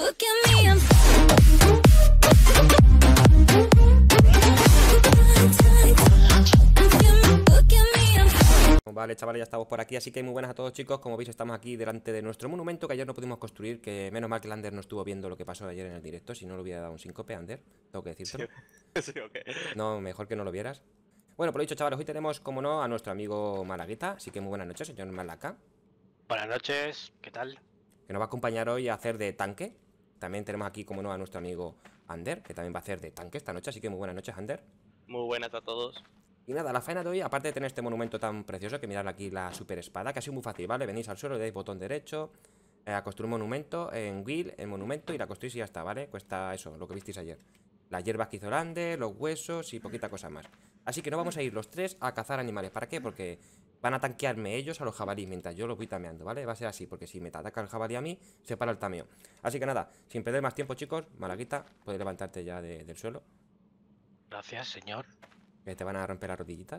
Vale, chavales, ya estamos por aquí, así que muy buenas a todos, chicos. Como veis, estamos aquí delante de nuestro monumento que ayer no pudimos construir, que menos mal que el Ander no estuvo viendo lo que pasó ayer en el directo. Si no, le hubiera dado un síncope, Ander, tengo que decírtelo. Sí, okay. No, mejor que no lo vieras. Bueno, por lo dicho, chavales, hoy tenemos, como no, a nuestro amigo Malaguita. Así que muy buenas noches, señor Malaca. Buenas noches, ¿qué tal? Que nos va a acompañar hoy a hacer de tanque. También tenemos aquí, como no, a nuestro amigo Ander, que también va a hacer de tanque esta noche. Así que muy buenas noches, Ander. Muy buenas a todos. Y nada, la faena de hoy, aparte de tener este monumento tan precioso, que mirad aquí la super espada, que ha sido muy fácil, ¿vale? Venís al suelo, le dais botón derecho, a construir un monumento, en Will, el monumento, y la construís y ya está, ¿vale? Cuesta eso, lo que visteis ayer. Las hierbas que hizo el Ander, los huesos y poquita cosa más. Así que nos vamos a ir los tres a cazar animales. ¿Para qué? Porque van a tanquearme ellos a los jabalíes mientras yo los voy tameando, ¿vale? Va a ser así, porque si me ataca el jabalí a mí, se para el tameo. Así que nada, sin perder más tiempo, chicos, Malaguita, puedes levantarte ya del suelo. Gracias, señor. Que te van a romper las rodillitas.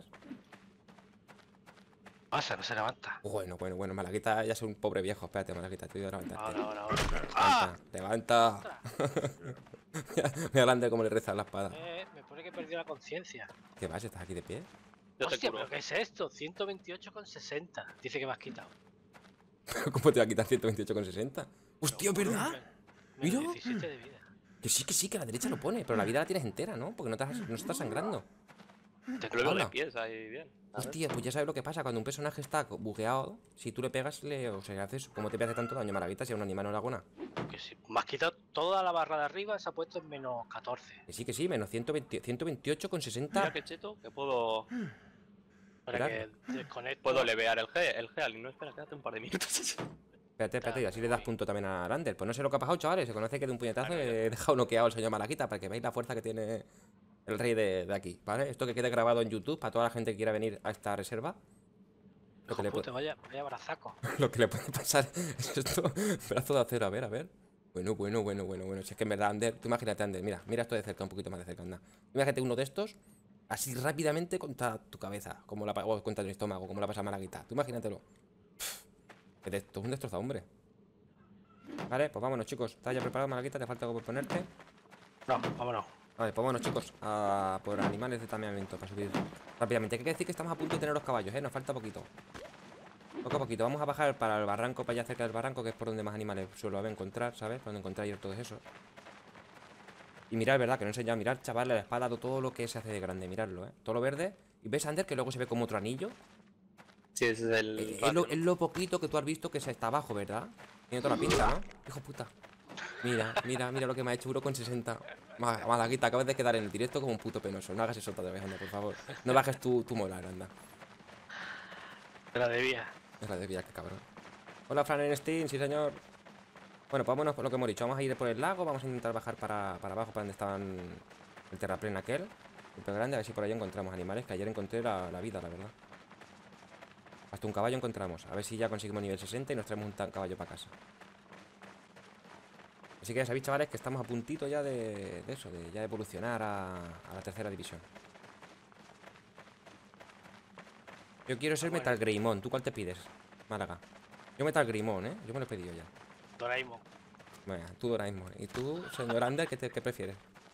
Pasa, no se levanta. Bueno, Malaguita ya es un pobre viejo. Espérate, Malaguita, te voy a levantarte. Ahora. Levanta. Me grande como le reza la espada. Me pone que he perdido la conciencia. ¿Qué vas? ¿Estás aquí de pie? Hostia, ¿pero qué es esto? 128,60. Dice que me has quitado. ¿Cómo te va a quitar 128,60? ¡Hostia, ¿verdad? Mira. 17 de vida. Que sí, que a la derecha lo pone. Pero la vida la tienes entera, ¿no? Porque no estás sangrando. Te lo de pies ahí bien. Hostia, pues ya sabes lo que pasa. Cuando un personaje está bugueado, si tú le pegas, o sea, haces como te hace tanto daño, Malaguita, si a un animal no le hago nada. Que sí. Me has quitado toda la barra de arriba, se ha puesto en menos 14. Que sí, menos 128,60. Mira que cheto, que puedo... Para que desconecte. Puedo levear el G y no, espera, quédate un par de minutos. Espérate, y así le das punto también a Lander. Pues no sé lo que ha pasado, chavales. Se conoce que de un puñetazo he dejado noqueado al señor Malaguita para que veáis la fuerza que tiene el rey de aquí, ¿vale? Esto que quede grabado en YouTube para toda la gente que quiera venir a esta reserva. Lo que, vaya brazaco. Lo que le puede pasar es esto. Brazo de acero, a ver. Bueno. Si es que en verdad, Ander, tú imagínate, Ander, mira esto de cerca, un poquito más de cerca, anda. Imagínate uno de estos, así rápidamente contra tu cabeza, o contra tu estómago, como la pasa a Malaguita. Tú imagínatelo. Esto es un destrozado, hombre. Vale, pues vámonos, chicos. ¿Estás ya preparado, Malaguita? ¿Te falta algo por ponerte? No, vámonos. Vale, pues vámonos, chicos, a por animales de tameamiento para subir rápidamente. Hay que decir que estamos a punto de tener los caballos, ¿eh? Nos falta poquito. Poco a poquito. Vamos a bajar para el barranco, para allá cerca del barranco, que es por donde más animales suelo encontrar, ¿sabes? Por donde encontrar todo eso. Y mirad, ¿verdad? Que no enseñado. Mirad, chaval, la espada, todo lo que se hace de grande. Miradlo, ¿eh? Todo lo verde. ¿Y ves, Ander, que luego se ve como otro anillo? Sí, ese es el... Es lo poquito que tú has visto que se está abajo, ¿verdad? Tiene toda la pinta, ¿no? Hijo puta. Mira lo que me ha hecho 1,60. Malaguita, acabas de quedar en el directo como un puto penoso. No hagas eso otra vez, anda, por favor. No bajes tu moral, anda. La debía. Es la de Villa, qué cabrón. Hola, Frankenstein, sí señor. Bueno, pues vámonos por lo que hemos dicho. Vamos a ir por el lago, vamos a intentar bajar para abajo, para donde estaban el terraplén aquel. Súper grande, a ver si por ahí encontramos animales, que ayer encontré la vida, la verdad. Hasta un caballo encontramos. A ver si ya conseguimos nivel 60 y nos traemos un caballo para casa. Así que ya sabéis, chavales, que estamos a puntito ya de eso, de ya evolucionar a la tercera división. Yo quiero ser Metal Greymon. ¿Tú cuál te pides, Málaga? Yo Metal Greymon, ¿eh? Yo me lo he pedido ya. Doraemon. Bueno, tú Doraemon. ¿Y tú, señor Ander, qué prefieres?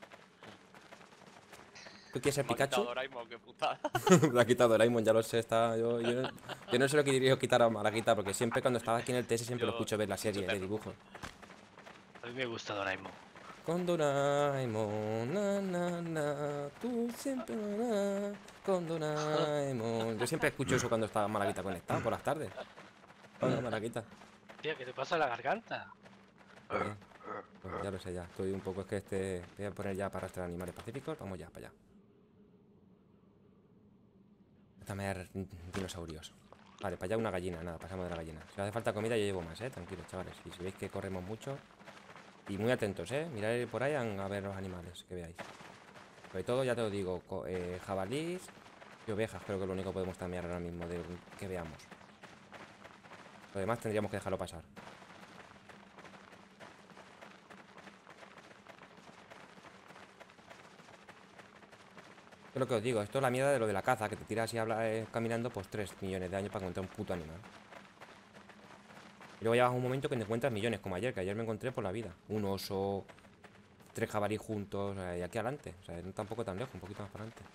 ¿Tú quieres ser Pikachu? Doraemon, qué putada. Me ha quitado Doraemon, ya lo sé. Yo no sé lo que diría quitar a Malaguita, porque siempre cuando estaba aquí en el TS siempre lo escucho ver la serie de dibujos. A mí me gusta Doraemon. Con Doraemon, tú siempre con Doraemon. Yo siempre escucho eso cuando estaba Malaguita conectado por las tardes. Hola, Malaguita. Tío, ¿qué te pasa en la garganta? Pues ya lo sé, ya. Estoy un poco, es que voy a poner ya para arrastrar animales pacíficos. Vamos ya, para allá. Dame dinosaurios. Vale, para allá una gallina, nada, pasamos de la gallina. Si hace falta comida, yo llevo más, tranquilos, chavales. Y si veis que corremos mucho. Y muy atentos, mirad por ahí a ver los animales, que veáis. Sobre todo, ya te lo digo, jabalís y ovejas, creo que es lo único que podemos tamear ahora mismo que veamos. Lo demás tendríamos que dejarlo pasar. Es lo que os digo, esto es la mierda de lo de la caza, que te tiras y hablas caminando pues 3 millones de años para encontrar un puto animal. luego llevas un momento que te encuentras millones, como ayer, que ayer me encontré por la vida. Un oso, 3 jabalíes juntos, y aquí adelante. O sea, no tampoco tan lejos, un poquito más para adelante.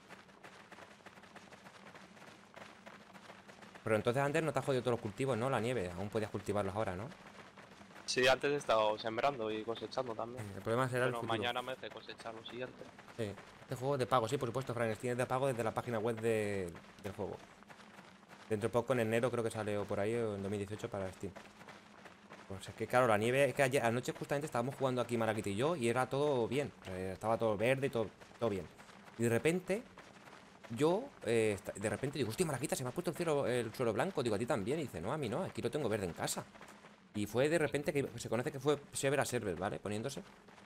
Pero entonces antes no te has jodido todos los cultivos, ¿no? La nieve, aún podías cultivarlos ahora, ¿no? Sí, antes he estado sembrando y cosechando también. El problema será el Bueno, futuro. mañana me hace cosechar lo siguiente. Sí. Este juego es de pago, sí, por supuesto, Fran. Tienes de pago desde la página web del juego. Dentro de poco, en enero, creo que sale o por ahí, o en 2018 para Steam. Pues es que, claro, la nieve... Es que ayer, anoche justamente estábamos jugando aquí Malaquita y yo y era todo bien. Estaba todo verde y todo bien. Y de repente, de repente digo, hostia, Malaquita, se me ha puesto el suelo blanco. Digo, a ti también. Y dice, no, a mí no, aquí lo tengo verde en casa. Y fue de repente que se conoce que fue server a server, ¿vale? Poniéndose.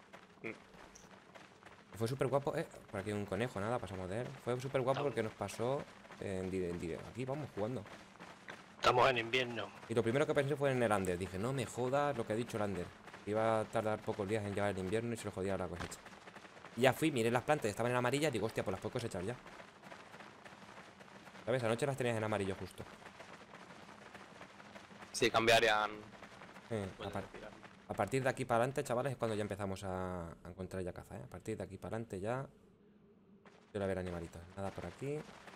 Fue súper guapo. Por aquí un conejo, nada, pasamos de él. Fue súper guapo porque nos pasó en directo. Aquí vamos jugando. Estamos en invierno. Y lo primero que pensé fue en el Ander. Dije, no me jodas lo que ha dicho el Ander. Iba a tardar pocos días en llegar el invierno y se lo jodía la cosecha. Y ya fui, miré las plantas, estaban en amarillas y digo, hostia, pues las puedo cosechar ya. ¿Sabes? Anoche las tenías en amarillo justo. Sí, cambiarían. A, a partir de aquí para adelante, chavales, es cuando ya empezamos a encontrar ya caza, ¿eh? A partir de aquí para adelante ya... Quiero ver animalitos. Nada por aquí.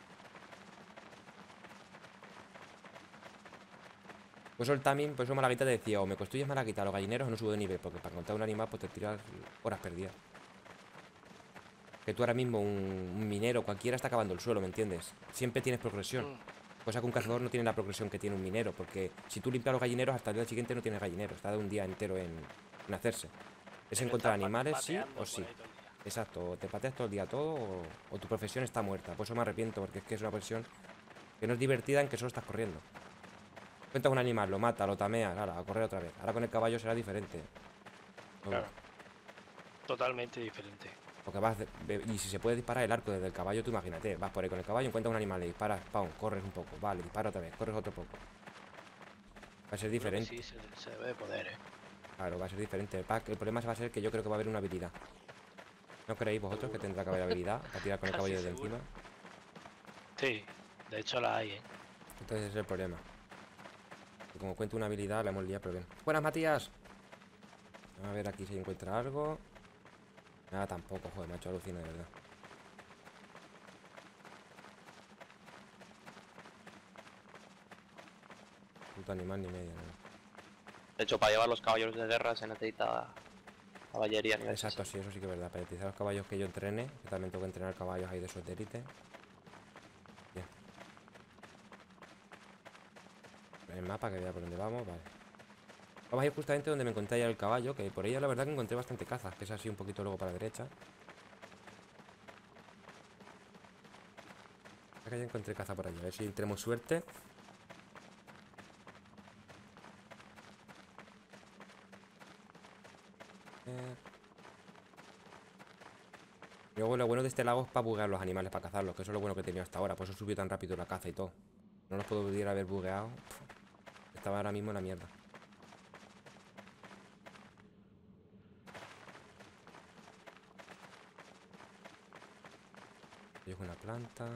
Pues el timing, por eso Malaguita te decía, o me construyes Malaguita a los gallineros o no subo de nivel, porque para encontrar un animal pues te tiras horas perdidas. Que tú ahora mismo, un minero cualquiera está acabando el suelo, ¿me entiendes? Siempre tienes progresión. Cosa que un cazador no tiene la progresión que tiene un minero, porque si tú limpias los gallineros, hasta el día siguiente no tienes gallineros, está de un día entero en hacerse. Es encontrar animales, sí o sí. Exacto, o te pateas todo el día todo, o tu profesión está muerta. Por eso me arrepiento, porque es que es una profesión que no es divertida en que solo estás corriendo. Cuentas un animal, lo mata, lo tameas, ahora a correr otra vez. Ahora con el caballo será diferente. Claro. Totalmente diferente. Porque vas y si se puede disparar el arco desde el caballo, tú imagínate, vas por ahí con el caballo, encuentras un animal, le disparas, pam, corres un poco, vale, dispara otra vez, corres otro poco. Va a ser diferente. Sí, se debe de poder, Claro, va a ser diferente. El problema va a ser que yo creo que va a haber una habilidad. ¿No creéis vosotros que tendrá que haber habilidad para tirar con el caballo desde encima? Sí, de hecho la hay, ¿eh? Entonces ese es el problema. Y como cuento una habilidad, la hemos liado, pero bien. Buenas, Matías. A ver aquí si encuentra algo. Nada, tampoco, joder, macho, alucina de verdad. Puto animal ni medio, ¿no? De hecho, para llevar los caballos de guerra se necesita caballería. Exacto, sí, eso sí que es verdad. Para utilizar los caballos que yo entrene, que también tengo que entrenar caballos ahí de esos de élite. Bien. El mapa que vea por dónde vamos, vale. Vamos a ir justamente donde me encontré ya el caballo, que por ella la verdad que encontré bastante caza, que es así un poquito luego para la derecha. Acá ya encontré caza por allí, a ver si tenemos suerte. Luego lo bueno de este lago es para buguear los animales, para cazarlos, que eso es lo bueno que he tenido hasta ahora, por eso subió tan rápido la caza y todo. No los pudiera haber bugueado. Estaba ahora mismo en la mierda. Yo con una planta.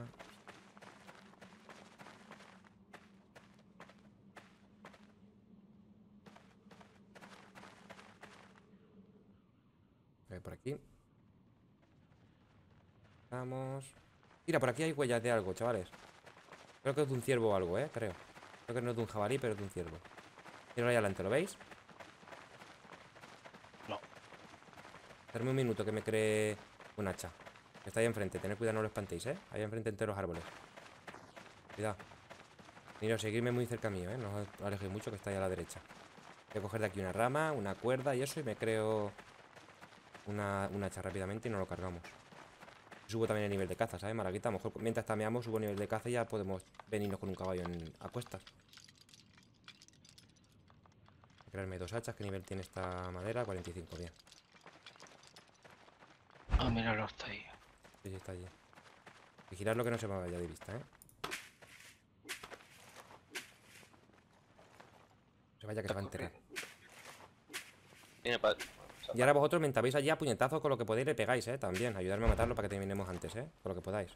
A ver, por aquí. Vamos. Mira, por aquí hay huellas de algo, chavales. Creo que es de un ciervo o algo, creo. Creo que no es de un jabalí, pero es de un ciervo. Mira ahí adelante, ¿lo veis? No. Darme un minuto que me cree un hacha. Está ahí enfrente, tened cuidado, no lo espantéis, ahí enfrente entre los árboles. Cuidado. Mira, seguirme muy cerca mío, no os alejéis mucho, que está ahí a la derecha. Voy a coger de aquí una rama, una cuerda y eso, y me creo un hacha rápidamente y nos lo cargamos. Subo también el nivel de caza, ¿sabes? Malaguita, a lo mejor mientras tameamos subo nivel de caza y ya podemos venirnos con un caballo a cuestas. Voy a crearme 2 hachas. ¿Qué nivel tiene esta madera? 45, bien. Ah, míralo, está ahí. Sí, está allí. Vigilar lo que no se me vaya de vista, No se vaya que se va a enterar. Y ahora vosotros mientras veis allí a puñetazos con lo que podéis le pegáis, también. Ayudarme a matarlo para que terminemos antes, con lo que podáis.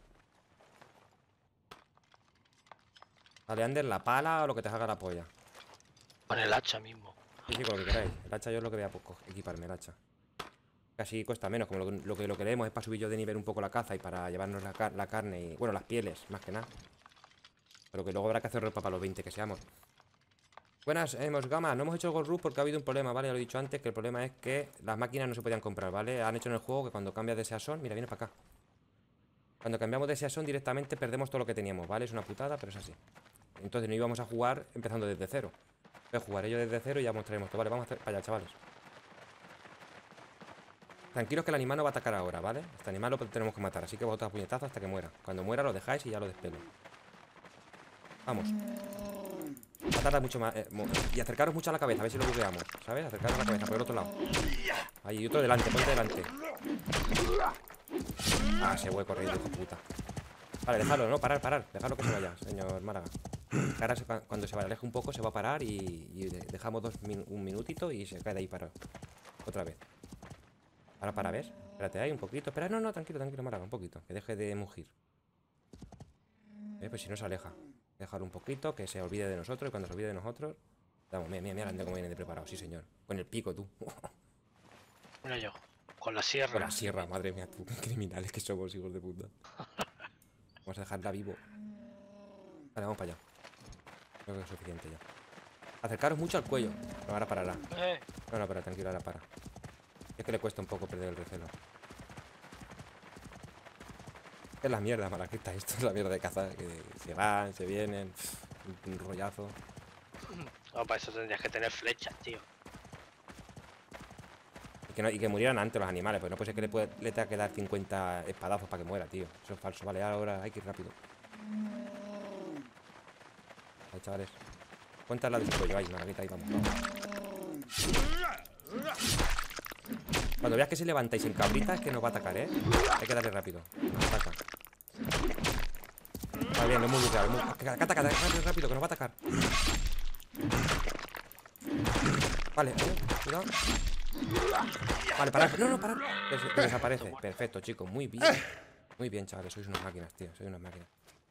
Dale, Ander, la pala o lo que te haga la polla. Con el hacha mismo. Sí, sí, con lo que queráis. El hacha yo es lo que voy a equiparme, el hacha. Casi cuesta menos, como lo que queremos es para subir yo de nivel un poco la caza y para llevarnos la carne y, bueno, las pieles, más que nada. Pero que luego habrá que hacer ropa para los 20 que seamos. Buenas, Mosgama, no hemos hecho el Gold Rush porque ha habido un problema, ¿vale? Ya lo he dicho antes, que el problema es que las máquinas no se podían comprar, ¿vale? Han hecho en el juego que cuando cambias de Season, mira, viene para acá. Cuando cambiamos de Season directamente perdemos todo lo que teníamos, ¿vale? Es una putada, pero es así. Entonces no íbamos a jugar empezando desde cero. Entonces jugaré yo desde cero y ya mostraremos todo, ¿vale? Vamos a hacer para allá, chavales. Tranquilos que el animal no va a atacar ahora, ¿vale? Este animal lo tenemos que matar, así que vosotros a puñetazos hasta que muera. Cuando muera lo dejáis y ya lo despelo. Vamos. Va a tardar mucho más. Y acercaros mucho a la cabeza, a ver si lo bugueamos, ¿sabes? Acercaros a la cabeza por el otro lado. Ahí, otro delante, ponte delante. Ah, se voy corriendo, hijo de puta. Vale, dejadlo, no, parar. Dejadlo que se vaya, señor Málaga. Ahora cuando se aleje un poco se va a parar y dejamos un minutito y se cae de ahí parado. Otra vez. Ahora para, ¿ves? Espérate ahí un poquito. Espera, no, tranquilo, Málaga, un poquito. Que deje de mugir. Pues si no se aleja. Dejar un poquito, que se olvide de nosotros. Y cuando se olvide de nosotros. Vamos, mira cómo viene de preparado, sí señor. Con el pico, tú. Mira yo. Con la sierra. Con la sierra, madre mía, tú. Qué criminales que somos, hijos de puta. Vamos a dejarla vivo. Vale, vamos para allá. Creo que es suficiente ya. Acercaros mucho al cuello. No, ahora parará. No, pero tranquilo, ahora para. Es que le cuesta un poco perder el recelo. Es la mierda, Malaquita. Esto es la mierda de caza. Que se van, se vienen. Un rollazo. No, para eso tendrías que tener flechas, tío. Y que murieran antes los animales. Pues no puede ser que le tenga que dar 50 espadazos para que muera, tío. Eso es falso. Vale, ahora hay que ir rápido. Ahí, chavales. Ponte al lado de su cuello. Ahí, Malaquita, ahí vamos. Cuando veas que se levanta y se encabrita es que nos va a atacar, ¿eh? Hay que darle rápido. Ataca. Vale, bien, lo hemos bugueado. Ataca, rápido, que nos va a atacar. Vale, cuidado. Vale, parar. No, parar. Que desaparece. Perfecto, chicos. Muy bien. Muy bien, chavales. Sois unas máquinas, tío. Sois unas máquinas.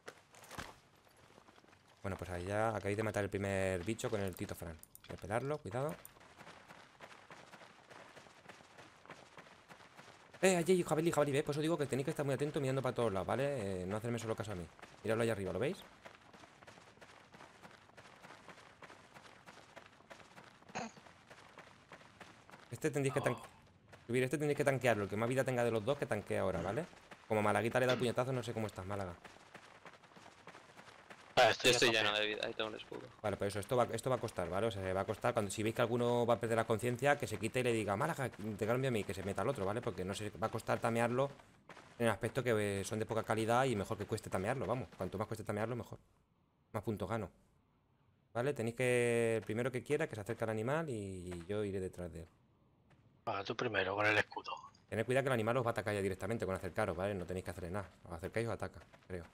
Bueno, pues ahí ya acabéis de matar el primer bicho con el Tito Fran. Voy a pelarlo, cuidado. Allí, jabalí, ¿ves? Por eso digo que tenéis que estar muy atentos mirando para todos lados, ¿vale? No hacerme solo caso a mí. Miradlo ahí arriba, ¿lo veis? Este tendréis que subir, este tendréis que tanquearlo. El que más vida tenga de los dos que tanquee ahora, ¿vale? Como Malaguita le da el puñetazo, no sé cómo estás, Málaga. Estoy lleno de vida, ahí tengo un escudo. Vale, pues esto va a costar, ¿vale? O sea, se va a costar cuando si veis que alguno va a perder la conciencia, que se quite y le diga, Málaga, te cambio a mí, que se meta al otro, ¿vale? Porque no se va a costar tamearlo en el aspecto que son de poca calidad y mejor que cueste tamearlo, vamos. Cuanto más cueste tamearlo, mejor. Más puntos gano. ¿Vale? Tenéis que, el primero que quiera, que se acerque al animal y yo iré detrás de él. Tú primero, con el escudo. Tened cuidado que el animal os va a atacar ya directamente con acercaros, ¿vale? No tenéis que hacerle nada. Os acercáis y os ataca, creo.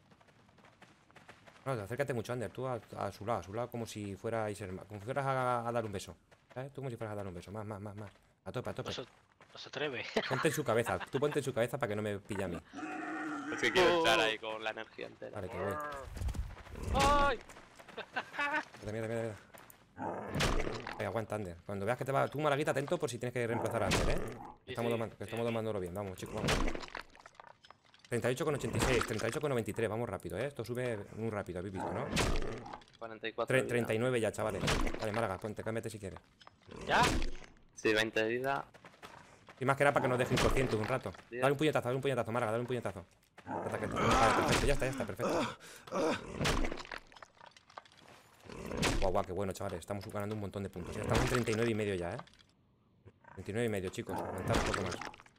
No, acércate mucho, Ander, tú a su lado como si fueras a dar un beso. ¿Sabes? Tú como si fueras a dar un beso. Más. A tope. No se atreve. Ponte en su cabeza, tú ponte en su cabeza para que no me pille a mí. Es que quiero estar ahí con la energía entera. Vale, que voy. ¡Ay! Mira. Aguanta, Ander. Cuando veas que te va. Tú, Malaguita, atento por si tienes que reemplazar a Ander, ¿eh? Estamos domándolo bien, vamos, chicos, vamos. 38,86, 38,93, vamos rápido, ¿eh? Esto sube muy rápido, habéis visto, ¿no? 44 39 ya, chavales. Vale, Málaga, ponte, cámbiate si quieres. ¿Ya? Sí, 20 de vida. Y más que nada para que nos deje inconscientes un rato. Dale un puñetazo, Málaga, dale un puñetazo. Vale, perfecto, ya está, perfecto. Guau, qué bueno, chavales. Estamos ganando un montón de puntos. Ya estamos en 39,5 ya, ¿eh? 29,5, chicos. Aguantad un poco más.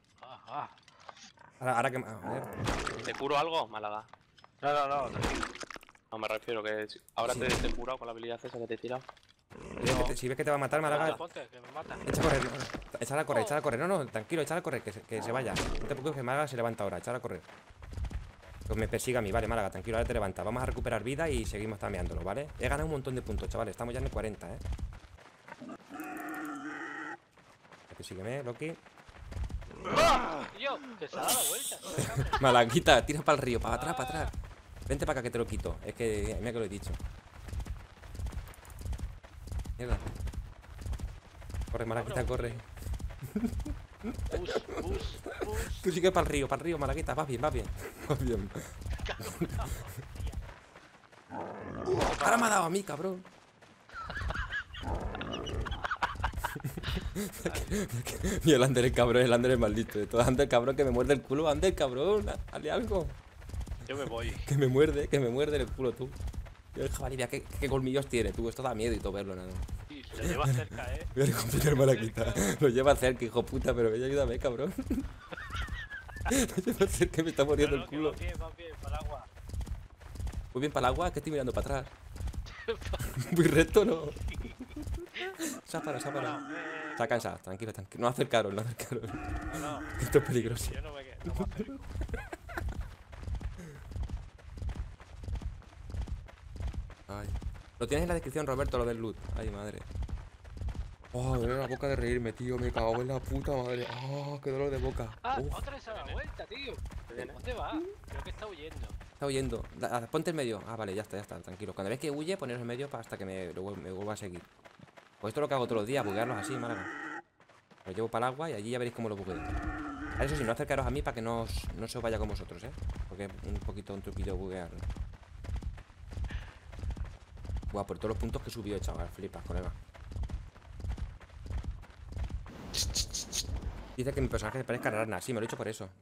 Ahora que... A ver. ¿Te curo algo, Málaga? No, tranquilo. No, me refiero que ahora sí. te he curado con la habilidad esa que te he tirado. Si ves que te va a matar, Málaga... Que me mata. Échala a correr. No, tranquilo, échala a correr, que se vaya. No te preocupes que Málaga se levanta ahora, échala a correr. Pues me persiga a mí, vale, Málaga, tranquilo, ahora te levanta. Vamos a recuperar vida y seguimos tameándolo, ¿vale? He ganado un montón de puntos, chavales, estamos ya en el 40, ¿eh? Sígueme, Loki. Tío, que se ha dado vuelta. Malaguita, tira para el río, para atrás. Vente para acá que te lo quito. Es que, mira que lo he dicho. Mierda. Corre, Malaquita, corre. Bus, bus, bus. Tú sigue para el río, Malaquita. Vas bien, vas bien. Vas bien. Ahora me ha dado a mí, cabrón. Y el Ander es cabrón, el Ander es maldito de todo. Ander, cabrón, que me muerde el culo. Ander, cabrón, hazle algo. Yo me voy. Que me muerde el culo tú. Y el jabalí, mira qué colmillos tiene tú. Esto da miedo y todo verlo, nada. Sí, lo lleva cerca, Voy a complicar Malaquita. Lo lleva cerca, hijo puta, pero ven, ayúdame, cabrón. Lo lleva cerca, me está muriendo el culo. Va bien, para el agua. Muy bien para el agua, que estoy mirando para atrás. Muy recto, ¿no? Se ha parado. Se ha cansado, tranquilo. No acercaros. No, Esto es peligroso. yo no me acerco. Ay. Lo tienes en la descripción, Roberto, lo del loot. Ay, madre. Oh, me duele la boca de reírme, tío. Me cago en la puta madre. Oh, qué dolor de boca. Ah, Uf, otra vez a la vuelta, tío. ¿Dónde va? Creo que está huyendo. está huyendo. Ponte en medio. Ah, vale, ya está, tranquilo. Cuando ves que huye, poneros en medio hasta que me vuelva a seguir. Pues esto es lo que hago todos los días, buguearlos así, Málaga. Los llevo para el agua y allí ya veréis cómo lo bugueo. Eso sí, no acercaros a mí para que no se os vaya con vosotros, ¿eh? Porque es un poquito un truquillo buguearlo. Buah, por todos los puntos que he subido, chaval. Flipas, colega. Dice que mi personaje se parezca a Rana. Sí, me lo he dicho por eso.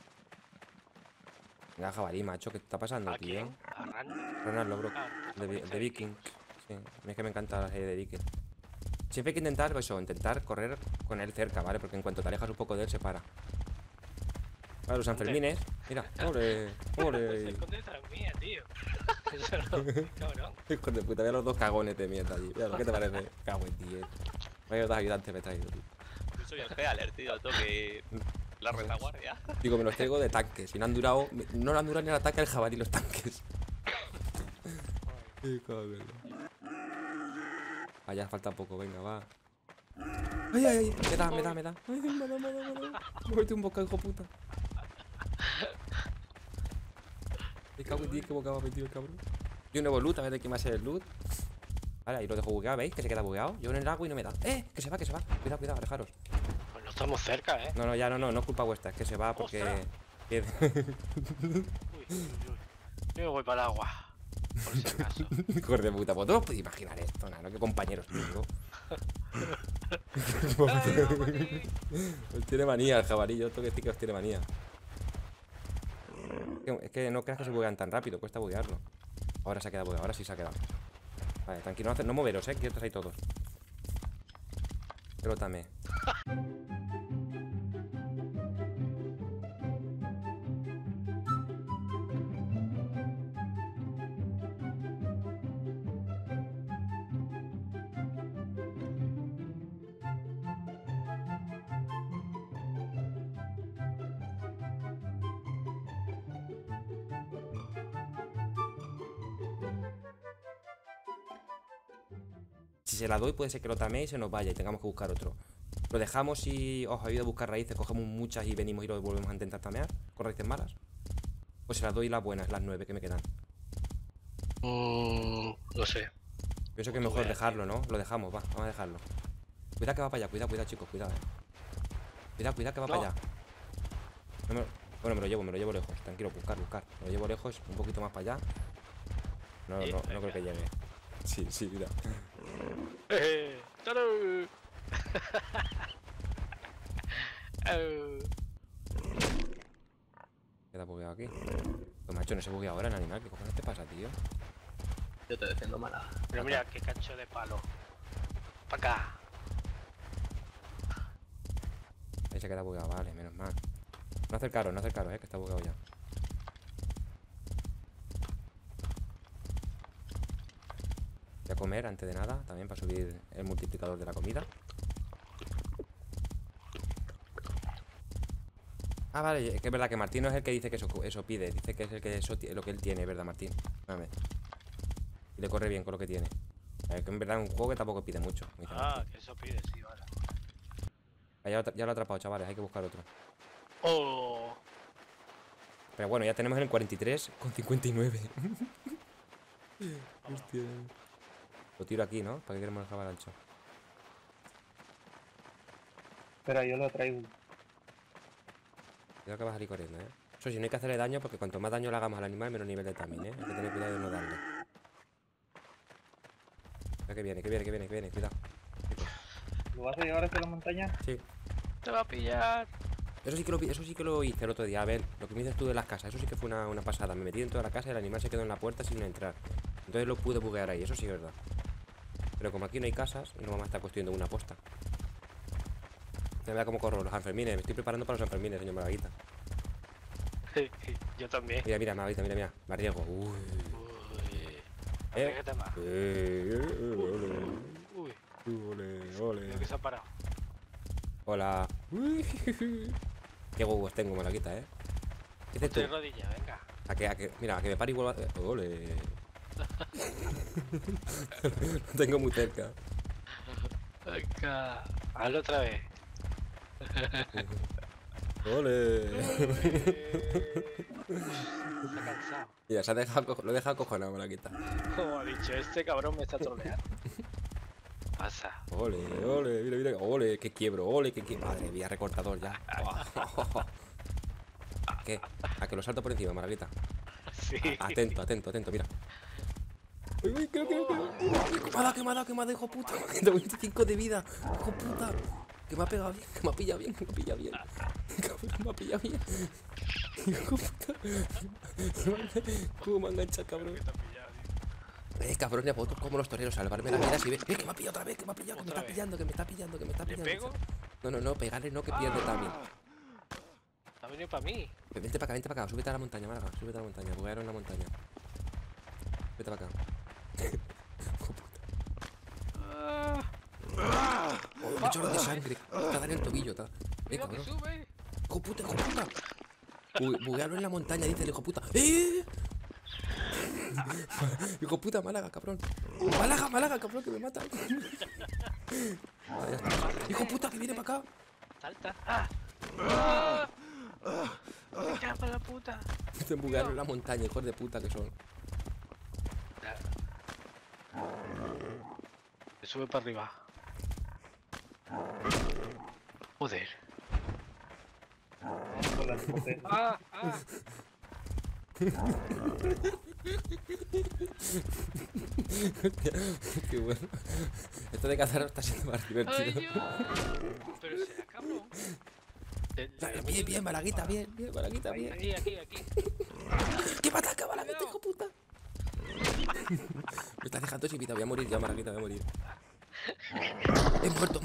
Venga, jabalí, macho. ¿Qué está pasando, ¿A tío? quién? ¿A Ran? Rana Lobro. De Viking. Sí, es que me encanta la serie de Viking. Siempre hay que intentar, pues eso, intentar correr con él cerca, ¿vale? Porque en cuanto te alejas un poco de él, se para. Vale, los Sanfermines. Mira, ¡ole! Se ¡Ole! esconde detrás mía, tío. Eso no, cabrón. Hijo de puta, vea los dos cagones de mierda allí. Mira, ¿qué te parece? Cago en ti, Vaya dos ayudantes me he traído, tío. Soy el Fealer, tío, toque la retaguardia. Digo, me los traigo de tanques. Y no han durado. No le han durado ni el ataque al jabalí los tanques. Qué cabrón. Allá falta poco, venga, va. Ay. Me da. Ay, me da. Me metí un boca, hijo puta. Me cago en ti, qué boca me ha metido el cabrón. Y un nuevo loot, a ver de quién va a ser el loot. Vale, ahí lo dejo bugueado, ¿veis? Que se queda bugueado. Yo en el agua y no me da. Que se va. Cuidado, alejaros. Pues no estamos cerca, No, no es culpa vuestra, es que se va porque. Uy. Yo me voy para el agua. Por si acaso. Hijo de puta, pues no puedo imaginar esto, nada, ¿no? Qué compañeros tengo. Os tiene manía el jabalí, yo tengo que decir que os tiene manía. Es que no creas que se buguean tan rápido, cuesta buguearlo. Ahora se ha quedado bugueado, ahora sí se ha quedado. Vale, tranquilo, no moveros, quietos ahí todos. Pero también. Si se la doy puede ser que lo tamee y se nos vaya y tengamos que buscar otro. Lo dejamos y os ayuda a buscar raíces, cogemos muchas y venimos y lo volvemos a intentar tamear con raíces malas. O se las doy las buenas, las 9 que me quedan. No sé. Pienso que es mejor dejarlo, ¿no? Lo dejamos, vamos a dejarlo. Cuidado que va para allá, cuidado chicos, cuidado. Cuidado que va para allá. Bueno, me lo llevo lejos, tranquilo, buscar. Me lo llevo lejos, un poquito más para allá. No creo que llegue. Sí, mira. ¡Tarú! Queda bugueado aquí. Pues macho, no se buguea ahora el animal. ¿Qué cojones te pasa, tío? Yo te defiendo mala. Pero mira, qué cacho de palo. Pa' acá. Ahí se queda bugueado, vale, menos mal. No acercaros, que está bugueado ya. Voy a comer antes de nada, también para subir el multiplicador de la comida. Ah, vale, es que es verdad que Martín no es el que dice que eso pide. Dice que es el que lo que él tiene, ¿verdad, Martín? Dame. Y le corre bien con lo que tiene. Es que en verdad es un juego que tampoco pide mucho. Que eso pide, sí, vale. Ya lo he atrapado, chavales, hay que buscar otro. ¡Oh! Pero bueno, ya tenemos el 43 con 59. Hostia. Lo tiro aquí, ¿no? ¿Para qué queremos el jabalancho? Espera, yo lo traigo. Cuidado que va a salir corriendo, ¿eh? Eso sí, no hay que hacerle daño porque cuanto más daño le hagamos al animal, menos nivel de también, ¿eh? Hay que tener cuidado de no darle. Mira que viene, cuidado. ¿Lo vas a llevar hacia la montaña? Sí. Te va a pillar. Eso sí que lo hice el otro día. A ver, lo que me dices tú de las casas, eso sí que fue una pasada. Me metí dentro de la casa y el animal se quedó en la puerta sin entrar. Entonces lo pude buguear ahí, eso sí es verdad. Pero como aquí no hay casas, no vamos a estar construyendo una posta. Mira cómo corro los Sanfermines. Me estoy preparando para los Sanfermines, señor Malaguita. Yo también. Mira, Malaguita, mira. Me arriesgo. Uy. Eh. Arriesgate más. Uy. Ole. Creo que se ha parado. Hola. Qué huevos tengo, Malaguita, ¿eh? ¿Qué dices tú? 3 rodillas, venga. Mira, a que me pare y vuelva a... Ole. Lo tengo muy cerca. Venga. Hazlo otra vez. Ole. Está cansado. Mira, lo he dejado acojonado, Malaguita. Como ha dicho, este cabrón me está troleando. Pasa. Ole, mira. Ole, que quiebro, Madre mía, recortador ya. ¿Qué? A que lo salto por encima, Malaguita. Sí. Atento, mira. Uy, creo. Quemada, hijo puta. 25 de vida, hijo puta. Que me ha pegado bien, que me ha pillado bien. Cabrón, me ha pillado bien. Hijo puta. ¿Cómo me ha enganchado, cabrón? Cabrón, ya puedo como los toreros, salvarme la vida si ves. Que me ha pillado otra vez, que me está pillando. ¿Le pego? No, pegarle no, que pierde también. Ha venido para mí. Vente para acá, súbete a la montaña, Málaga, buguearon en la montaña. Vete para acá. Oh, me chorro de sangre. Está en el tobillo, está. Mira que Cabrón. sube. Hijo puta. Uy, buguealo en la montaña, dice el hijo puta. Hijo puta, Málaga, cabrón. Málaga, cabrón, que me mata. Vale, ya está. Hijo puta, que viene para acá. Salta. Me cago en la puta. Te buguearon en la montaña, hijos de puta que son. Me sube para arriba. Joder. Vamos con las botellas. Qué bueno. Esto de cazar está siendo más divertido. Ay, Dios. Pero será cabrón. Bien, Malaguita, bien, Malaguita, bien. Aquí. ¿Qué me ataca, Malaguita, hijo puta? Me estás dejando sin vida, voy a morir ya, Malaguita, voy a morir. He muerto,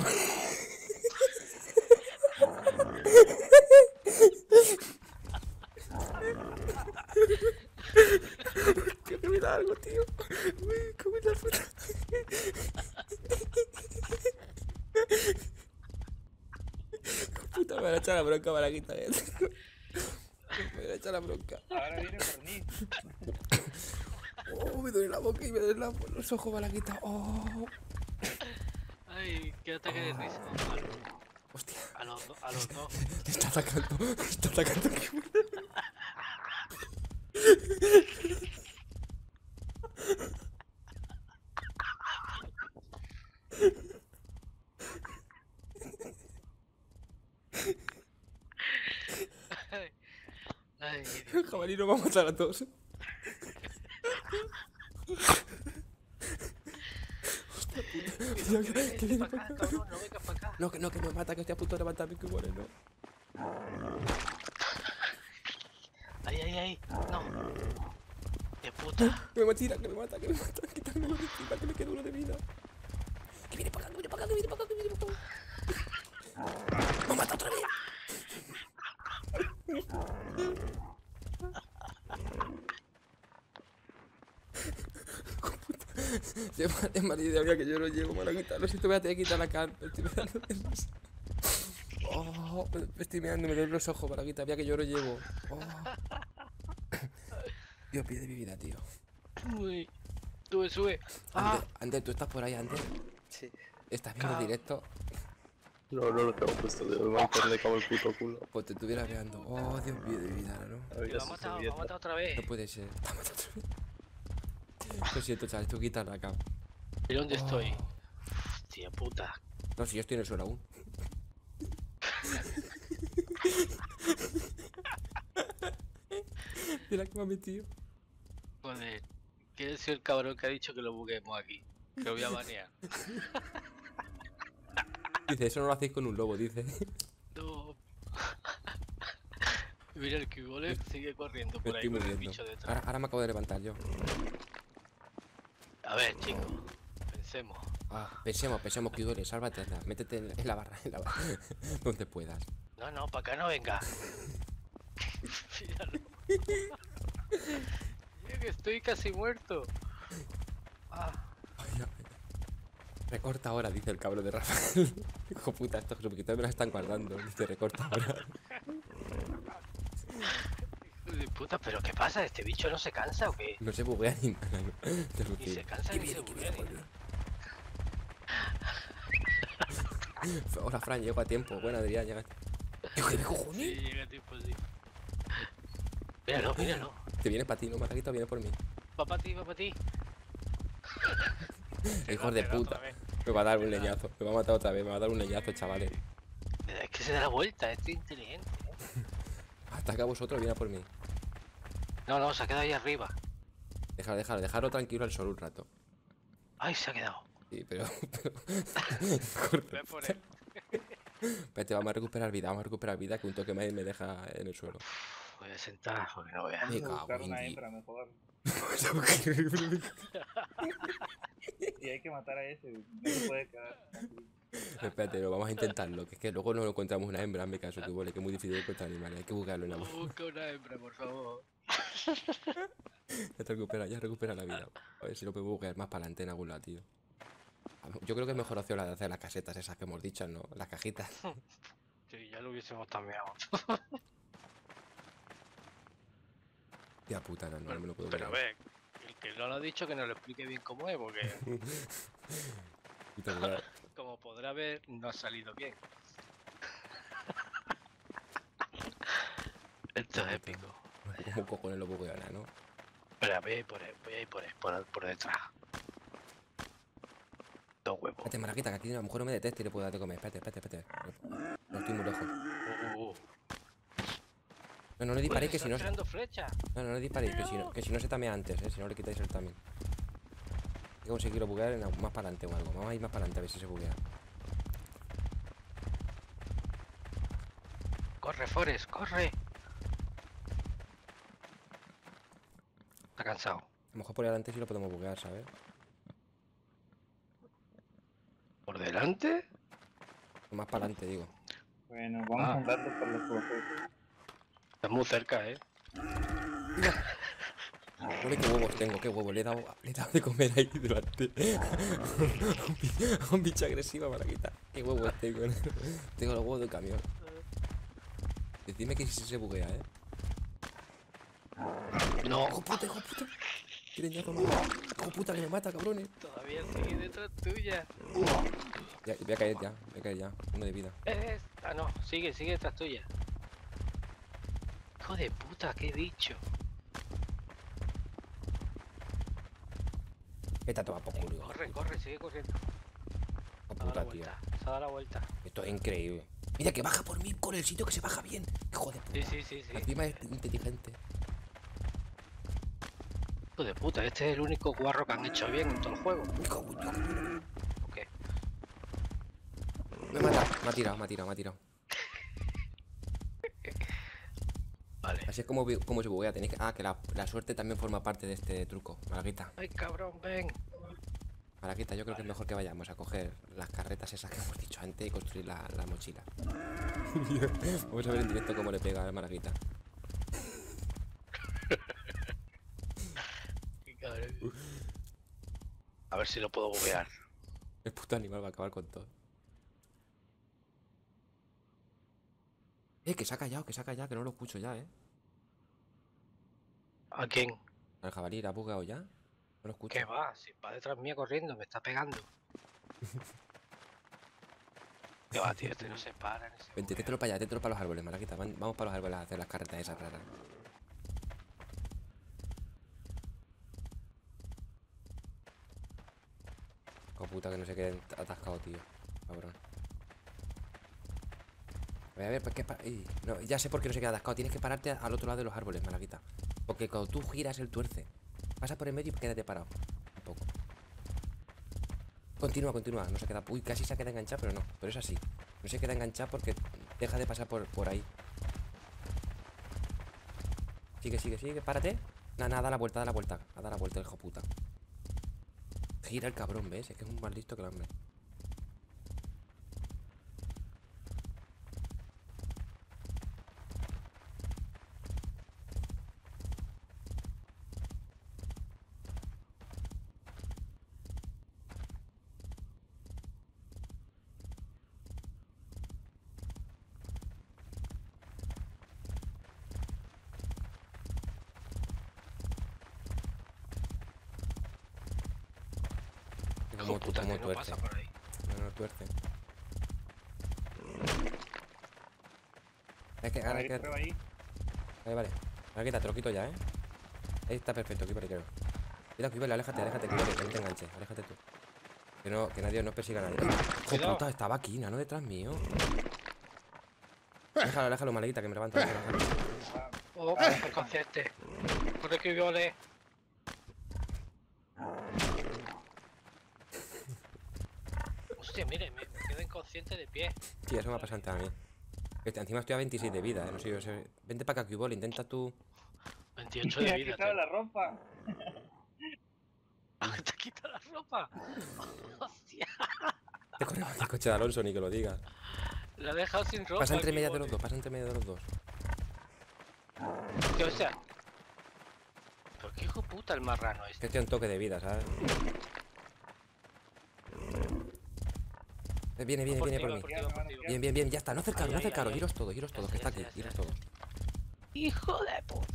que me da algo, tío. Uy, cómo es la puta. Puta, me van a echar la bronca, Malaguita. Me van a echar la bronca. Ahora viene por mí. Oh, me duele la boca y me duele los ojos, Malaguita. Oh. Ay, qué ataque de risa. Hostia. A los dos. Está atacando. Qué bueno. Ay, El jabalí nos va a matar a todos. Hostia puta. Que viene para acá. cabrón, no vengas para acá. No, que me mata, que estoy a punto de levantarme, que muere, no. Ay. No. De puta. Que me tira, que me mata. Quítame de encima, que me quede uno de vida. Que viene para acá. Me mata otra vez. Es maldita mía que yo no llego, Malaguita. Lo siento, voy a tener que quitar la can. Me estoy meando de los... Oh, me estoy meando, me duelen los ojos, Malaguita. Mira que yo no llevo. Oh. Dios, pide mi vida, tío. Uy. Sube. Ander, ¿tú estás por ahí, Ander? Sí. ¿Estás viendo el directo? No lo tengo puesto, tío. Me va a meterle como el puto culo. Pues te estuviera veando. Oh, Dios mío de mi vida, ¿no? Me ha matado otra vez. No puede ser. Te ha matado otra vez. Lo siento, chaval, tú quitas la cam. ¿Y dónde estoy? Oh. Hostia puta. No, si yo estoy en el suelo aún. Mira que me ha metido. Joder. ¿Quién es el cabrón que ha dicho que lo buguemos aquí? Que lo voy a banear. Dice, eso no lo hacéis con un lobo, dice. No. Mira, el Kigole sigue corriendo Me por ahí estoy con el muriendo. bicho detrás. Ahora me acabo de levantar yo. A ver, chicos. Pensemos. Pensemos, que duele, sálvate, anda, métete en la barra, donde puedas. No, para acá no venga. Míralo. Mira que estoy casi muerto. Ah, Recorta ahora, dice el cabrón de Rafael. Hijo puta, estos subscriptores me la están guardando. Dice, recorta ahora. hijo de puta, pero ¿qué pasa? ¿Este bicho no se cansa o qué? No se buguea ni nada. ¿No? Ni se cansa ni se buguea ni nada. Hola, Fran, llego a tiempo. Bueno, Adrián, llega. ¿Qué Sí, cojones? llega tiempo, sí. Míralo, míralo. Te viene para ti, ¿no, Margarita? Viene por mí. Va para ti, va para ti. Hijos de puta. Me va a dar un leñazo. Me va a matar otra vez. Me va a dar un leñazo, chavales. Es que se da la vuelta, estoy inteligente. Hasta acá vosotros, viene a por mí. No, se ha quedado ahí arriba. Dejarlo tranquilo al sol un rato. Ay, se ha quedado. Sí, pero. Voy a poner. Espérate, vamos a recuperar vida, que un toque más me deja en el suelo. Voy a sentar porque no voy a. Me Vamos a buscar cago en una Dios. hembra mejor. Y hay que matar a ese, no se puede quedar así. Espérate, lo vamos a intentarlo, que es que luego no encontramos una hembra, me caso, que vale, que es muy difícil encontrar animales, hay que buscarlo en la Busca una hembra, por favor. Ya recupera la vida. A ver si lo podemos buscar más para adelante en algún lado, tío. Yo creo que es mejor opción la de hacer las casetas esas que hemos dicho, ¿no? Las cajitas. Sí, ya lo hubiésemos cambiado. Tía puta, no me lo puedo Pero a creer. ver, el que no lo ha dicho que nos lo explique bien cómo es, porque Puta, ¿verdad? como podrá ver, no ha salido bien. Esto es épico. ¿Cómo cojones lo puedo ganar, no? Espera, voy a ir por detrás. Dos huevos. Espérate, Maraquita, que aquí a lo mejor no me deteste y le puedo dar de comer. Espérate. No estoy muy lejos. No le disparéis, que si no... tirando flechas. No le disparéis, que si no se tamea antes, si no le quitáis el también. Hay que conseguirlo buguear más para adelante o algo. Vamos a ir más para adelante a ver si se buguea. Corre, Forest, corre. Está cansado. A lo mejor por ahí adelante sí lo podemos buguear, ¿sabes? ¿Por delante? Más para adelante, digo. Bueno, vamos andando por los trofeos. Estás muy cerca, Joder, qué huevos tengo, qué huevos. Le he dado de comer ahí delante. A un bicho agresivo, Maraquita. Qué huevos tengo. Tengo los huevos del camión. Decidme que si se buguea, No, ¡Hijo puta! Quieren ya tomar. ¡Hijo puta, que me mata, cabrones! todavía sigue detrás tuya. Ya, voy a caer ya. Uno de vida. Ah, no, sigue detrás tuya. Hijo de puta, qué bicho. Vete a tomar por culo. Corre, sigue corriendo. Hijo Se ha dado la puta, tío. vuelta, se ha dado la vuelta. Esto es increíble. Mira que baja por mí con el sitio que se baja bien. Hijo de puta. Sí. Encima es inteligente. Hijo de puta, este es el único guarro que han hecho bien en todo el juego. Hijo de puta. Ok. Me mata. Me ha tirado. Vale. Así es como se buguea. Tenéis que... que la suerte también forma parte de este truco. Maraquita. Ay, cabrón, ven. Maraquita, yo creo que es mejor que vayamos a coger las carretas esas que hemos dicho antes y construir la mochila. Vamos a ver en directo cómo le pega a Maraquita. Qué cabrón. A ver si lo puedo buguear. El puto animal va a acabar con todo. Que se ha callado, que no lo escucho ya, ¿A quién? ¿Al jabalí la ha bugueado ya? No lo escucho. ¿Qué va? Si va detrás mía corriendo, me está pegando. ¿Qué va, tío? Este no se para. Ni se Vente, buguea. tételo para allá, tételo para los árboles, Maraquita. Vamos para los árboles a hacer las carretas esas raras. Oh puta, que no se queden atascados, tío. Cabrón. A ver, pues qué no, ya sé por qué no se queda atascado. Tienes que pararte al otro lado de los árboles, Malaguita. Porque cuando tú giras, él tuerce. Pasa por el medio y quédate parado. Un poco. Continúa, continúa. No se queda. Uy, casi se queda enganchado, pero no. Pero es así. No se queda enganchado porque deja de pasar por ahí. Sigue, sigue, sigue. Párate. Nada, da la vuelta, da la vuelta. Da la vuelta, el hijo puta. Gira el cabrón, ¿ves? Es que es un más listo que el hombre. Hijo puta, Como que no tuerce. pasa por ahí. No tuerce. Es que ahora Ahí, que. prueba ahí. Vale, vale. Ahora te lo quito ya, ¿eh? Ahí está perfecto, Kibali, creo. Cuidado, Kibali, aléjate, Kibali, que no te enganches. Aléjate tú. Que nadie nos persiga a nadie. ¡Hijo Cuidado. puta! Estaba aquí, ¿no? Detrás mío. Déjalo, déjalo, Malaguita, que me levanta. Déjalo. Oh, inconsciente. Por el que viole. Hostia, mire, me quedo inconsciente de pie. Sí, eso me ha pasado antes a mí. Encima estoy a 26 de vida, ¿eh? No sé, yo sé. Vente para acá, Kibali, intenta tú. 28 Me de ha vida. quitado la ropa. ¿Te quita la ropa? Hostia. Te corremos el coche de Alonso, ni que lo digas. La he dejado sin ropa. Pasa entre el medio de bigote. los dos, pasa entre medio de los dos. Tío, o sea. ¿Por qué hijo puta el marrano Que este? estoy a un toque de vida, ¿sabes? Viene por mí. Bien, ya está. No acercaros, Ahí, no ahí, acercaros. ahí. Iros todos, que está aquí. Ya sé. Iros todos. ¡Hijo de puta!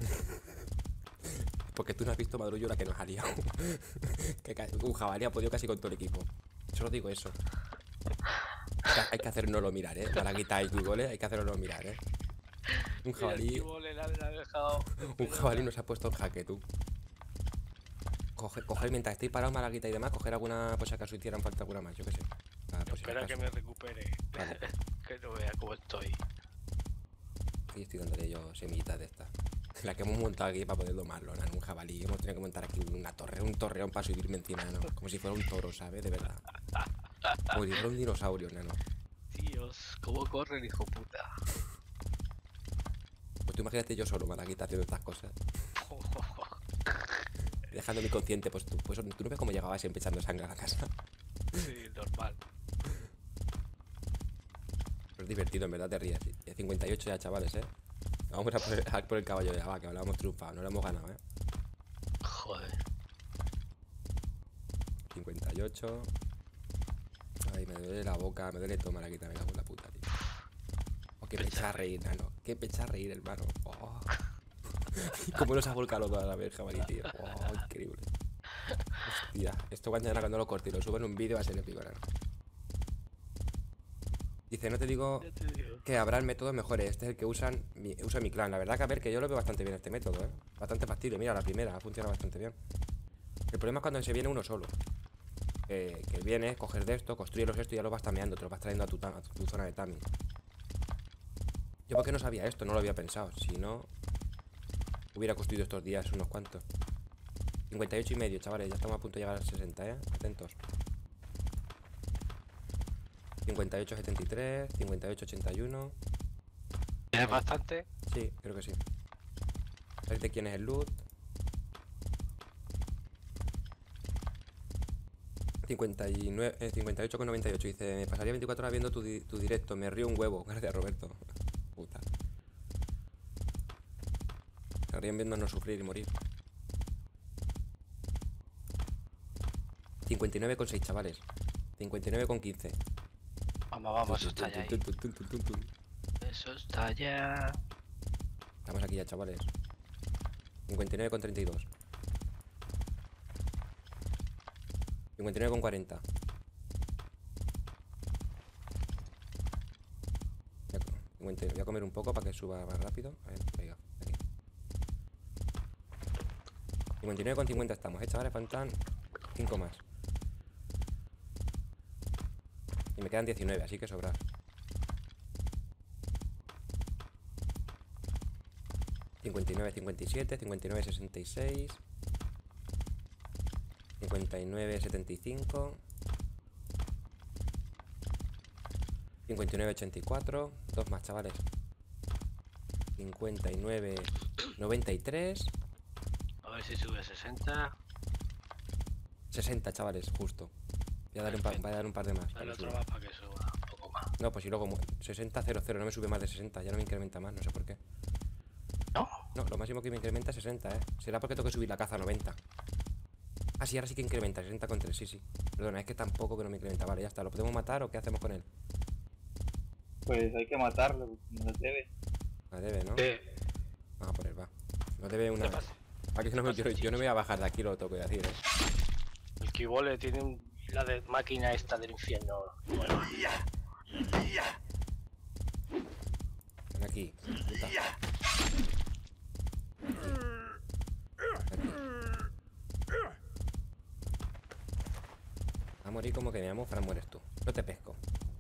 Porque tú no has visto Madrullo la que nos ha liado. Un jabalí ha podido casi con todo el equipo. Solo digo eso. Hay que hacernoslo mirar, Para quitar el goles hay que hacernoslo mirar, Un jabalí. Un jabalí nos ha puesto en jaque, tú. Coger mientras estéis parados, Malaguita y demás, coger alguna, pues si acaso hicieran falta alguna más, yo qué sé. Pues, si Espera que acaso. me recupere. Vale. Que no vea cómo estoy. Aquí estoy dándole yo semillitas de estas. La que hemos montado aquí para poder domarlo, ¿no? Un jabalí. Hemos tenido que montar aquí una torre, un torreón para subirme encima, ¿no? Como si fuera un toro, ¿sabes? De verdad. Como si fuera un dinosaurio, ¿no? Dios, cómo corre el hijo puta. Pues tú imagínate yo solo, Malaguita, haciendo estas cosas. Dejando mi consciente, pues tú no ves cómo llegaba siempre echando sangre a la casa. Sí, normal. Pero es divertido, en verdad te ríes. 58 ya, chavales, Vamos a por el caballo de Ava, que hablábamos triunfado, no lo hemos ganado, Joder. 58. Ay, me duele la boca, me duele todo, Malaguita, me cago en la puta, tío. Oh, qué pecha a reír, nano. Qué pecha a reír, hermano. Oh. Cómo nos ha volcado los dos a la vez, jabalí, tío. Oh, increíble. Hostia, esto mañana cuando lo corte y lo subo en un vídeo va a ser épico, nano. Dice, no te digo Ya te digo. que habrá métodos mejores. Este es el que usa mi clan. La verdad que a ver, que yo lo veo bastante bien este método, Bastante factible. Mira, la primera ha funcionado bastante bien. El problema es cuando se viene uno solo. Que viene, coger de esto, construirlos esto y ya lo vas tameando, te lo vas trayendo a tu zona de timing. Yo porque no sabía esto, no lo había pensado. Si no, hubiera construido estos días unos cuantos. 58 y medio, chavales, ya estamos a punto de llegar a 60, Atentos. 58, 73, 58, 81. ¿Tienes bastante? Sí, creo que sí. A ver de quién es el loot. 58,98 dice, me pasaría 24 horas viendo tu directo, me río un huevo. Gracias, Roberto. Puta. Se ríen viéndonos sufrir y morir. 59,6, chavales. 59,15. Vamos, eso está ya ahí. Eso está ya. Estamos aquí ya, chavales. 59,32. 59,40. Voy a comer un poco para que suba más rápido. A ver, venga, aquí. 59,50 estamos, chavales, faltan 5 más. me quedan 19, así que sobrar. 59, 57, 59, 66, 59, 75, 59, 84, dos más, chavales. 59, 93, A ver si sube a 60. 60, chavales, justo. Voy a dar un par de más. para Dale que otro suba. más para que suba un poco más. No, pues si luego 60, 00, no me sube más de 60, ya no me incrementa más, no sé por qué. ¿No? No, lo máximo que me incrementa es 60, Será porque tengo que subir la caza a 90. Ah, sí, ahora sí que incrementa, 60 con 3, sí, sí. Perdona, es que tampoco que no me incrementa. Vale, ya está, ¿lo podemos matar o qué hacemos con él? Pues hay que matarlo, porque no lo debe. La debe, ¿no? ¿Qué? Vamos a por él, va. No debe una... ¿Qué pasa? Ah, que no yo no me voy a bajar de aquí, lo tengo que decir, El Kibole tiene la de máquina esta del infierno. Bueno, Ven aquí, puta. Aquí. Va a morir como que me llamo Fran, mueres tú. No te pesco.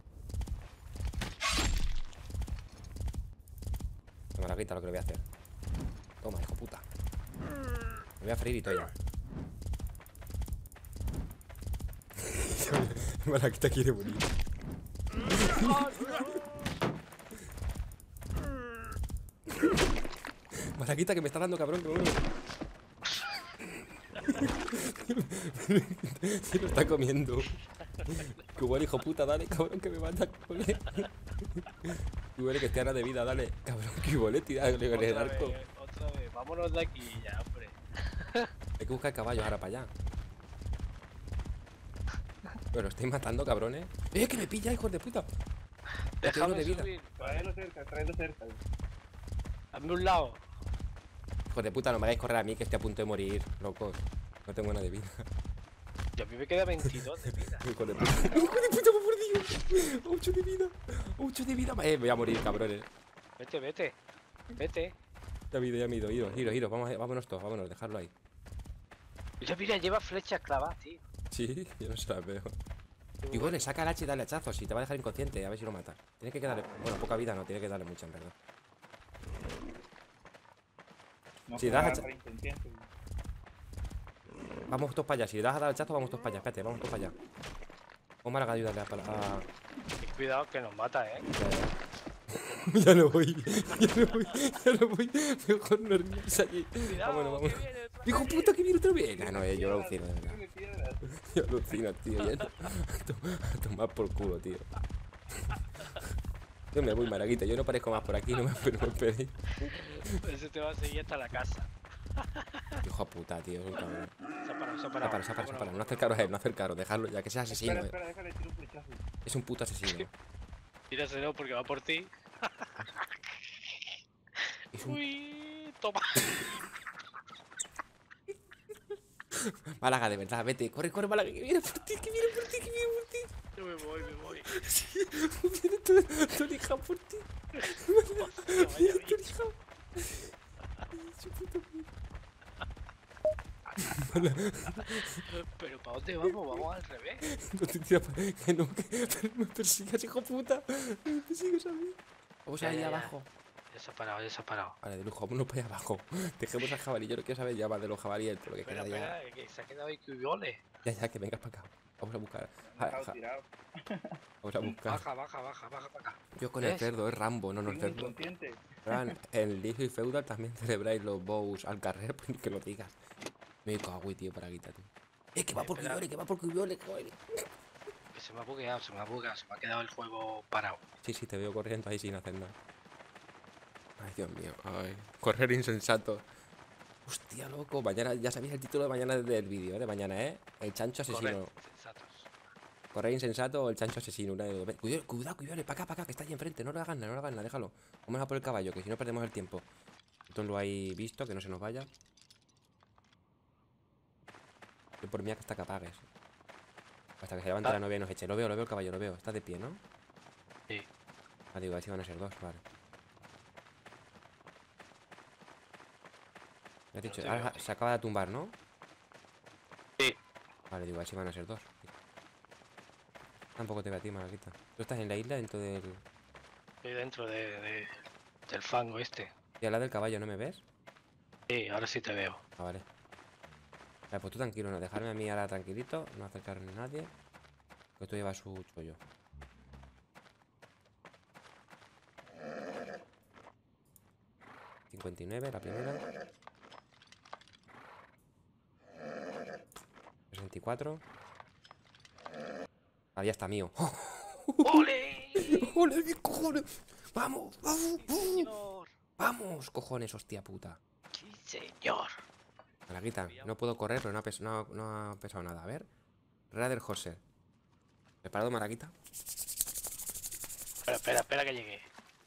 Toma la grita lo que le voy a hacer. Toma, hijo puta. Me voy a freír y todo ya. Malaquita quiere morir. Malaquita que me está dando, cabrón, que me muero. Se lo está comiendo. Que bueno, hijo puta, dale, cabrón, que me mata, cole. Que bueno, que esté ahora de vida, dale. Cabrón, que bueno, tírale con el arco. Otra vez. Vámonos de aquí ya, hombre. Hay que buscar caballos ahora para allá. Pero lo estoy matando, cabrones. Que me pilla, hijos de puta! Me quedo Déjame de vida. subir. Tráelo cerca. Hazme un lado. Hijos de puta, no me hagáis correr a mí, que estoy a punto de morir, locos. No tengo nada de vida. Y a mí me queda 22 de vida. Hijo de puta. Hijo de puta, por Dios. 8 de vida. 8 de vida. Voy a morir, cabrones. Vete, vete. Vete. Ya me he ido, iros. Vámonos todos, vámonos, dejarlo ahí. Mira, lleva flechas clavadas, tío. Sí, yo no se las veo. Y bueno, saca el hacha y dale hachazos. Si te va a dejar inconsciente, a ver si lo mata. Tiene que darle. Bueno, poca vida no, tiene que darle mucha, en verdad. No Si se das va a hacha- dar inconsciente. Vamos todos para allá. Si le das a dar hachazo, vamos todos para allá. Espérate, vamos todos para allá. Vamos a ayudarle a. Ten cuidado que nos mata, Ya no voy. Ya no voy. Mejor no irse allí. Cuidado, Vámonos. que viene otra Hijo vez. puta, que viene otra vez. No, yo lo alucino, de verdad. Tírale piedras. Yo alucino, tío. A tomar por culo, tío. Yo me voy, Maraguita. Yo no parezco más por aquí, no me esperéis. Ese te va a seguir hasta la casa. Hijo de puta, tío. Es un cabrón. Se ha parado, se ha Se parado. para, se para, se para. No acercaros a él, no acercaros. Dejadlo ya, que sea asesino. Espera, déjale tirar un flechazo. Es un puto asesino. Tíraselo porque va por ti. Es un... Uy, toma. Málaga, de verdad, vete. Corre, corre, Málaga, que viene por ti, que viene por ti, que viene por ti. Yo me voy. Viene tu hija por ti. Hostia, vaya Viene tu bicho. hija. Su puta Pero ¿para dónde vamos? Vamos al revés. No te tira que no, pero me persigas, hijo puta. Me persigues a mí. Vamos Ya, ahí ya, ya. abajo. Ya se ha parado. Vale, de lujo, vámonos para allá abajo. Dejemos al jabalí. Yo no quiero saber ya más de los jabalíes, pero que Espera, queda ya. espera, que se ha quedado ahí Cubiole. Ya, que vengas para acá. Vamos a buscar. Dejado tirado. Vamos a buscar. Baja para acá. Yo con el ¿Ves? cerdo, es Rambo, no el Sigo cerdo. inconsciente. Fran, en League y Feudal también celebráis los bows al carrer, pues ni que lo digas. Me cago, tío, para quitar, tío. Que va por Espera. Cubiole, que va por Cubiole, joder. Que se me ha bugueado, se me ha quedado el juego parado. Sí, te veo corriendo ahí sin hacer nada. Ay, Dios mío, ay. Correr insensato. Hostia, loco. Mañana, ya sabéis el título de mañana del vídeo, de mañana, ¿eh? El chancho asesino. Correcto, sensatos. Correr insensato o el chancho asesino. Una de dos. Cuidado, para acá, que está ahí enfrente. No lo hagas nada, déjalo. Vamos a por el caballo, que si no perdemos el tiempo. Entonces lo hay visto, que no se nos vaya. Yo por mí hasta que apagues. Hasta que se levante la novia y nos eche. Lo veo el caballo, lo veo. Está de pie, ¿no? Sí. Ah, digo, a ver si van a ser dos, vale. Me has dicho, te ahora veo. se acaba de tumbar, ¿no? Sí. Vale, digo, a ver si van a ser dos. Tampoco te veo a ti, Malaquita. Tú estás en la isla dentro del... Estoy dentro del fango este. Y al lado del caballo, ¿no me ves? Sí, ahora sí te veo. Ah, vale. Vale, pues tú tranquilo, no dejarme a mí ahora tranquilito, no acercarme a nadie. Que tú llevas su chollo. $59, la primera. 64. Ah, ya está mío. ¡Ole! ¡Ole, mis cojones! ¡Vamos! ¡Vamos! ¡Señor! ¡Vamos! ¡Cojones, hostia puta! ¡Sí, señor! Malaquita, no puedo correr, pero no ha pesado nada. A ver. Radar Horser. ¿Preparado, Malaquita? Espera que llegue.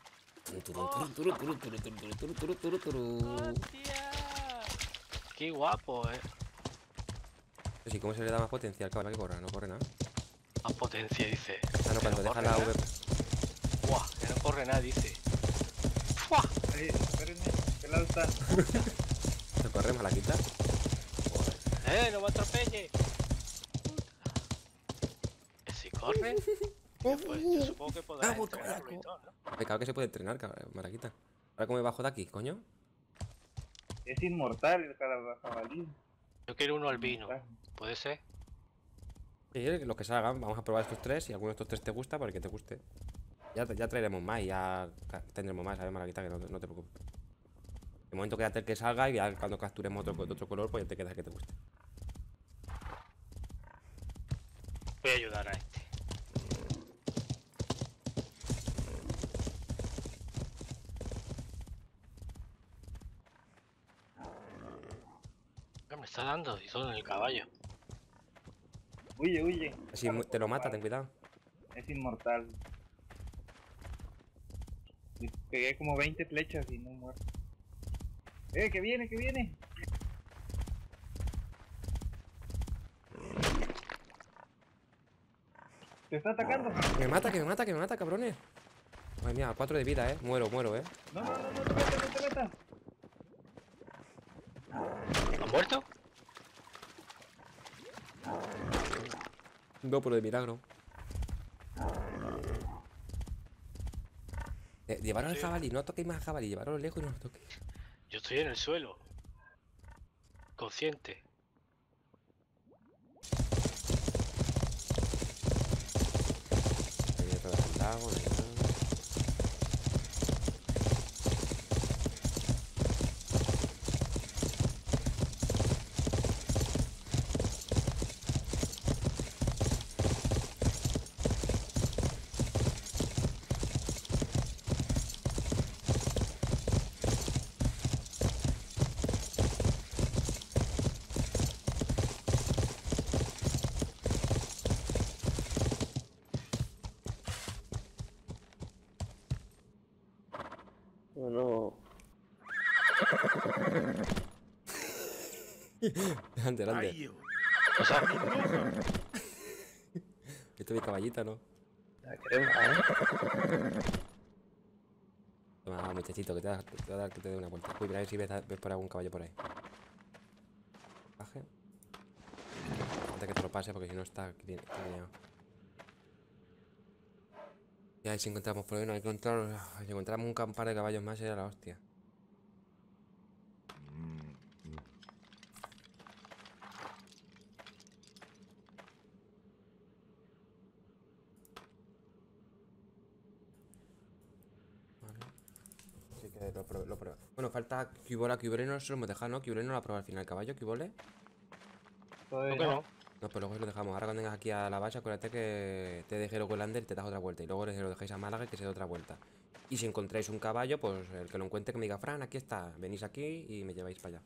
¡Hostia! ¡Qué guapo, Sí, ¿cómo se le da más potencia al caballo que corra? No corre nada. Más potencia, dice. Ah, no, Que cuando deja corre la nada. V. ¡Buah! Que no corre nada, dice. ¡Fua! Ahí, espérenme. ¿Qué lado está? ¿Se corre, Malaquita? ¡No me atropelle! ¿Que si corre? Pues yo supongo que podrá Vamos, entrenarlo y caballaco. todo, ¿no? Me cago que se puede entrenar, Malaquita. Ahora, ¿cómo me bajo de aquí, coño? Es inmortal el jabalí. Yo quiero uno albino. ¿Puede ser? Sí, los que salgan, vamos a probar estos tres. Si alguno de estos tres te gusta, para que te guste. Ya traeremos más y ya tendremos más, ¿sabes, Malaquita? Que no te preocupes. De momento quédate el que salga y ya cuando capturemos otro color, pues ya te quedas el que te guste. Voy a ayudar a este. ¿Qué me está dando? Y solo en el caballo. Huye, huye. Si te lo mata, ten cuidado. Es inmortal. Le pegué como 20 flechas y no muerto. Que viene, que viene! ¡Te está atacando! Que me mata, cabrones. Ay, mía, 4 de vida, muero, No, no te metas, no te metas. ¿Ha muerto? No, pero de milagro. Llevaros al Sí. jabalí, no toquéis más al jabalí, llevaros lejos y no lo toquéis. Yo estoy en el suelo. Consciente. Ahí otra vez al lago, no hay nada. No. Delante, delante. O sea, Esto es mi caballita, ¿no? La crema, Toma, muchachito, que te voy a dar que te dé una vuelta. Uy, mira a ver si ves por algún caballo por ahí. Baje. Antes que te lo pase, porque si no está liado. Y ahí si encontramos por ahí, no hay que encontrar. Si encontramos un par de caballos más, sería la hostia. Vale. Así que lo pruebo. Bueno, falta Cubole. Cubole no se lo hemos dejado, ¿no? Cubole no lo ha probado al final. ¿Caballo, Cubole? Todavía ¿por qué no? No, pues luego lo dejamos. Ahora cuando vengas aquí a la base, acuérdate que te deje luego el Lander y te das otra vuelta. Y luego lo dejáis a Málaga y que se dé otra vuelta. Y si encontráis un caballo, pues el que lo encuentre que me diga, Fran, aquí está. Venís aquí y me lleváis para allá.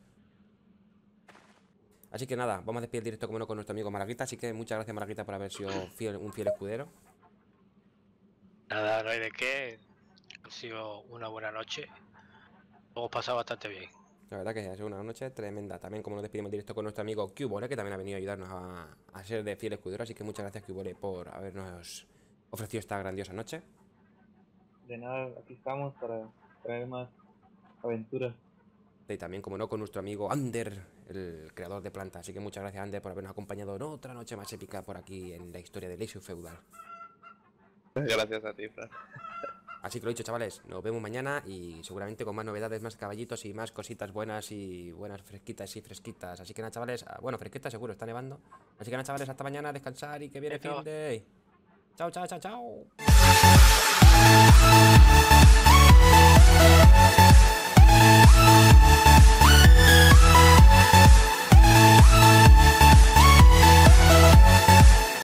Así que nada, vamos a despedir el directo como no con nuestro amigo Malaguita. Así que muchas gracias, Malaguita, por haber sido un fiel escudero. Nada, no hay de qué. Ha sido una buena noche. Lo hemos pasado bastante bien. La verdad que ha sido una noche tremenda. También como nos despedimos el directo con nuestro amigo Cubole, que también ha venido a ayudarnos a ser de fiel escudero. Así que muchas gracias, Cubole, por habernos ofrecido esta grandiosa noche. de nada, aquí estamos para traer más aventuras. Y también, como no, con nuestro amigo Ander, el creador de plantas. Así que muchas gracias, Ander, por habernos acompañado en otra noche más épica por aquí en la historia de Leisure Feudal. Gracias a ti, Fran. Así que lo dicho, chavales, nos vemos mañana y seguramente con más novedades, más caballitos y más cositas buenas y buenas fresquitas y fresquitas. Así que nada, chavales, bueno, fresquitas seguro, está nevando. Así que nada, chavales, hasta mañana, descansar y que viene Chao. fin de... Chao, chao, chao, chao.